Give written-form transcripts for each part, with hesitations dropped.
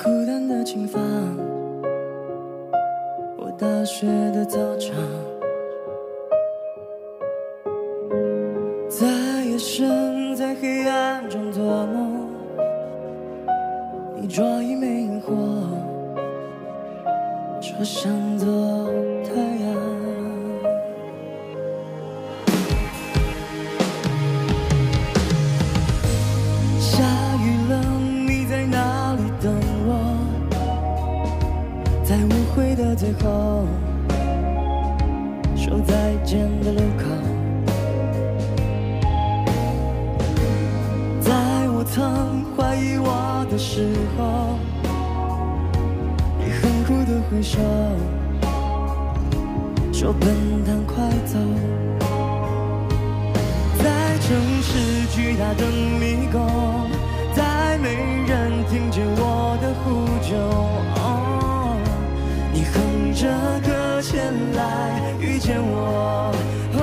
孤单的琴房，我大学的操场，在夜深在黑暗中做梦，你抓一枚萤火，车厢做太阳。下雨了，你在哪里等我？在误会的最后，说再见的路口。在我曾怀疑我的时候，你很酷的挥手，说笨蛋快走。在城市巨大的迷宫，再没人听见我的呼救。哦，你哼着歌前来遇见我。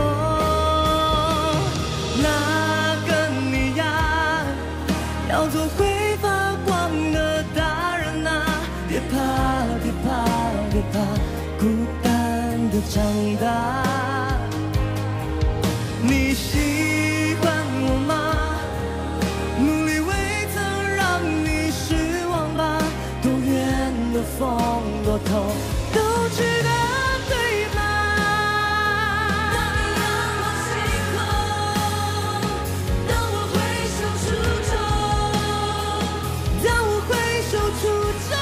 哦，那个你呀，要做会发光的大人啊！别怕，别怕，别怕，孤单的长大。你喜欢我吗？努力未曾让你失望吧。多远的风，多痛，都值得，对吗？当你仰望星空，当我挥手出征，当我挥手出征。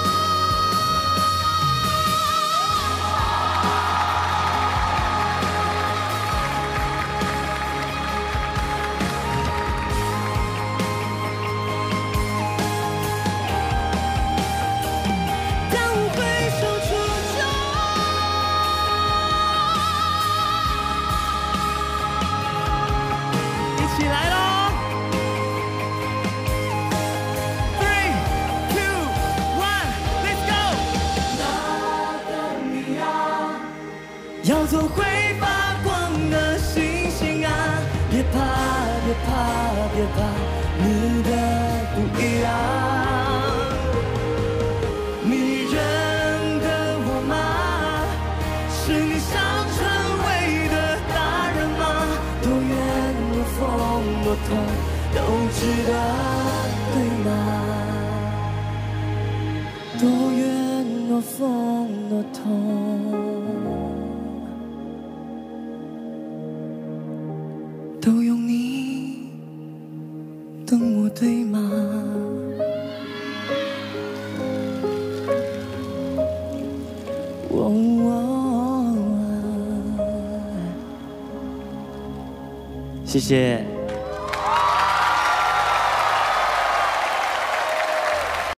要做会发光的星星啊！别怕，别怕，别怕，你的不一样。你认得我吗？是你想成为的大人吗？多远多风多痛，都值得，对吗？多远多风多痛，都有你等我，对吗？ 谢谢。